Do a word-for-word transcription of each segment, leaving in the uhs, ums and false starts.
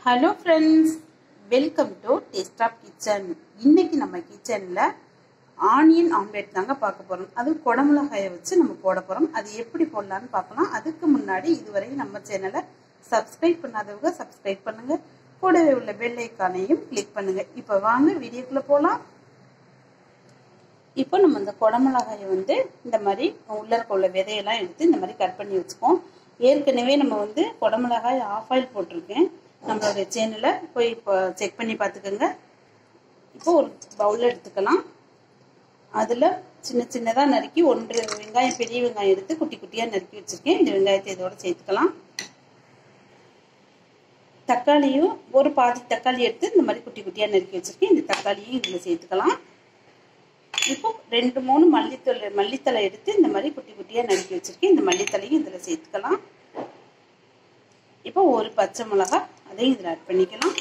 Hello friends, welcome to taste of kitchen. இன்னைக்கு நம்ம கிச்சனில் ஆனியன் ஆம்லேட் தாங்க பார்க்க போகிறோம். அது குடமிளகாயை வச்சு நம்ம போட போகிறோம். அது எப்படி போடலான்னு பார்க்கலாம். அதுக்கு முன்னாடி இதுவரை நம்ம சேனலை சப்ஸ்கிரைப் பண்ணாதவங்க சப்ஸ்கிரைப் பண்ணுங்கள். கூடவே உள்ள பெல் ஐக்கானையும் கிளிக் பண்ணுங்கள். இப்போ வாங்க வீடியோக்குள்ளே போகலாம். இப்போ நம்ம இந்த குடமிளகாயை வந்து இந்த மாதிரி உள்ள இருக்க உள்ள விதையெல்லாம் எடுத்து இந்த மாதிரி கட் பண்ணி வச்சுக்கோம். ஏற்கனவே நம்ம வந்து குடமிளகாய் ஆஃப் ஆயில் போட்டிருக்கேன். நம்மளுடைய சேனலை போய் இப்போ செக் பண்ணி பார்த்துக்கோங்க. இப்போ ஒரு பவுலில் எடுத்துக்கலாம். அதில் சின்ன சின்னதாக நறுக்கி ஒன்று வெங்காயம், பெரிய வெங்காயம் எடுத்து குட்டி குட்டியாக நறுக்கி வச்சுருக்கேன். இந்த வெங்காயத்தை இதோடு சேர்த்துக்கலாம். தக்காளியும் ஒரு பாதி தக்காளி எடுத்து இந்த மாதிரி குட்டி குட்டியாக நறுக்கி வச்சுருக்கேன். இந்த தக்காளியும் இதில் சேர்த்துக்கலாம். இப்போ ரெண்டு மூணு மல்லித்தலை மல்லித்தலை எடுத்து இந்த மாதிரி குட்டி குட்டியாக நறுக்கி வச்சுருக்கேன். இந்த மல்லித்தலையும் இதில் சேர்த்துக்கலாம். இப்போ ஒரு பச்சை மிளகா அதையும் இதில் ஆட் பண்ணிக்கலாம்.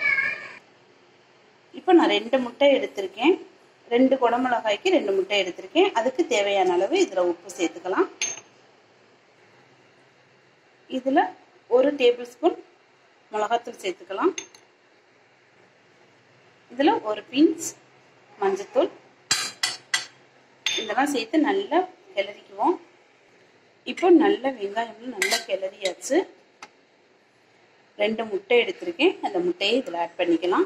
இப்போ நான் ரெண்டு முட்டை எடுத்திருக்கேன். ரெண்டு குடமிளகாய்க்கு ரெண்டு முட்டை எடுத்திருக்கேன். அதுக்கு தேவையான அளவு இதில் உப்பு சேர்த்துக்கலாம். இதில் ஒரு டேபிள் ஸ்பூன் மிளகாத்தூள் சேர்த்துக்கலாம். இதில் ஒரு பிஞ்ச் மஞ்சத்தூள் இதெல்லாம் சேர்த்து நல்லா கிளறிக்குவோம். இப்போ நல்ல வெங்காயம் நல்லா கிளறியாச்சு. ரெண்டு முட்டை எடுத்திருக்கேன். அந்த முட்டையை இதில் ஆட் பண்ணிக்கலாம்.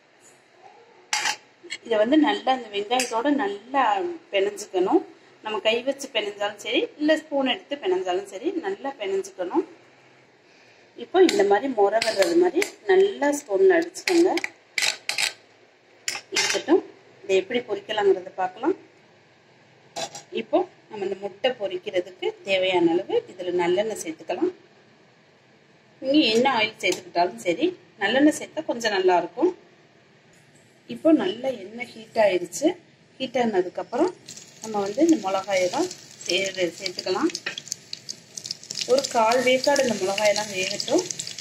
இதை வந்து நல்லா அந்த வெங்காயத்தோடு நல்லா பிணைஞ்சிக்கணும். நம்ம கை வச்சு பிணைஞ்சாலும் சரி, இல்லை ஸ்பூன் எடுத்து பிணைஞ்சாலும் சரி, நல்லா பிணைஞ்சிக்கணும். இப்போ இந்த மாதிரி முறை வர்றது மாதிரி நல்லா ஸ்பூனில் அடிச்சுக்கோங்க. இருக்கட்டும், இதை எப்படி பொரிக்கலாங்கிறத பார்க்கலாம். இப்போ நம்ம இந்த முட்டை பொரிக்கிறதுக்கு தேவையான அளவு இதில் நல்லெண்ணெய் சேர்த்துக்கலாம். நீங்கள் என்ன ஆயில் சேர்த்துக்கிட்டாலும் சரி, நல்லெண்ணெய் சேர்த்தா கொஞ்சம் நல்லாயிருக்கும். இப்போ நல்ல எண்ணெய் ஹீட் ஆயிடுச்சு. ஹீட் ஆனதுக்கப்புறம் நம்ம வந்து இந்த மிளகாயெல்லாம் சே சேர்த்துக்கலாம். ஒரு கால் வேக்காடு இந்த மிளகாயெல்லாம் வேகட்டும்.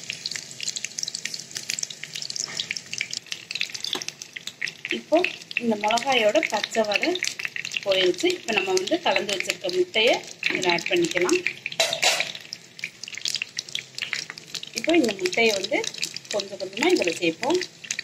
இப்போ இந்த மிளகாயோட பச்சை வடை போயிடுச்சு. இப்போ நம்ம வந்து கலந்து வச்சிருக்க முட்டையை இதில் ஆட் பண்ணிக்கலாம். இப்போ இந்த முட்டையை வந்து கொஞ்சம் கொஞ்சமாக இதில் சேர்ப்போம்.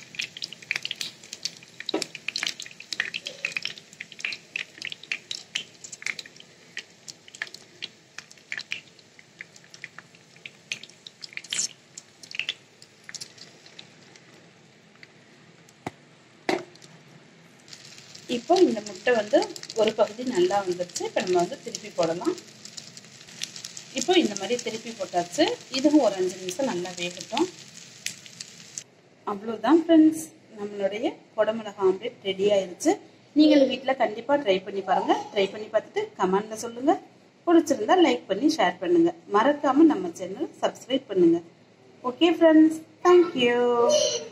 இப்போ இந்த முட்டை வந்து ஒரு பகுதி நல்லா வந்துடுச்சு. இப்போ நம்ம வந்து திருப்பி போடலாம். இப்போ இந்த மாதிரி திருப்பி போட்டாச்சு. இதுவும் ஒரு அஞ்சு நிமிஷம் நல்லா வேகட்டும். அவ்வளோதான் ஃப்ரெண்ட்ஸ், நம்மளுடைய குடமிளகாய் ஆம்லேட் ரெடி ஆயிடுச்சு. நீங்கள் வீட்டில் கண்டிப்பாக ட்ரை பண்ணி பாருங்கள். ட்ரை பண்ணி பார்த்துட்டு கமெண்டில் சொல்லுங்கள். பிடிச்சிருந்தா லைக் பண்ணி ஷேர் பண்ணுங்கள். மறக்காமல் நம்ம சேனலை சப்ஸ்கிரைப் பண்ணுங்கள். Okay friends, thank you.